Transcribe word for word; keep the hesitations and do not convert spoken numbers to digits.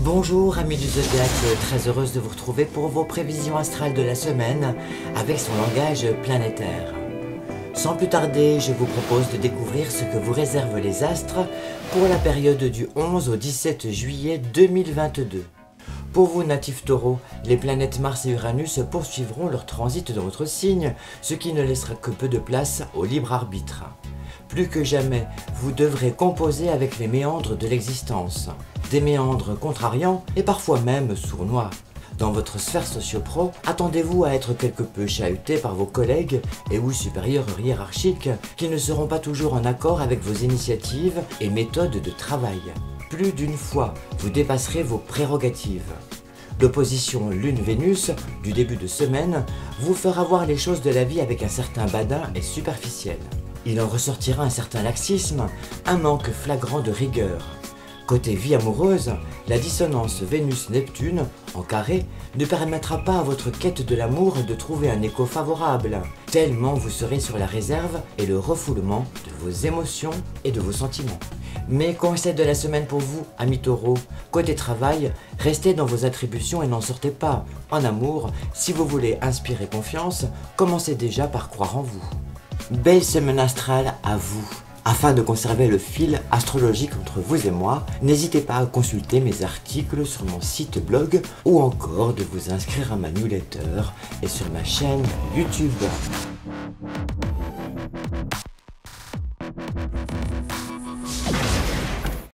Bonjour amis du Zodiaque, très heureuse de vous retrouver pour vos prévisions astrales de la semaine avec son langage planétaire. Sans plus tarder, je vous propose de découvrir ce que vous réservent les astres pour la période du onze au dix-sept juillet deux mille vingt-deux. Pour vous natifs taureaux, les planètes Mars et Uranus poursuivront leur transit dans votre signe, ce qui ne laissera que peu de place au libre arbitre. Plus que jamais, vous devrez composer avec les méandres de l'existence. Des méandres contrariants et parfois même sournois. Dans votre sphère socio-pro, attendez-vous à être quelque peu chahuté par vos collègues et ou supérieurs hiérarchiques qui ne seront pas toujours en accord avec vos initiatives et méthodes de travail. Plus d'une fois, vous dépasserez vos prérogatives. L'opposition Lune-Vénus du début de semaine vous fera voir les choses de la vie avec un certain badin et superficiel. Il en ressortira un certain laxisme, un manque flagrant de rigueur. Côté vie amoureuse, la dissonance Vénus-Neptune, en carré, ne permettra pas à votre quête de l'amour de trouver un écho favorable, tellement vous serez sur la réserve et le refoulement de vos émotions et de vos sentiments. Mais conseil de la semaine pour vous, amis taureaux, côté travail, restez dans vos attributions et n'en sortez pas. En amour, si vous voulez inspirer confiance, commencez déjà par croire en vous. Belle semaine astrale à vous. Afin de conserver le fil astrologique entre vous et moi, n'hésitez pas à consulter mes articles sur mon site blog ou encore de vous inscrire à ma newsletter et sur ma chaîne YouTube.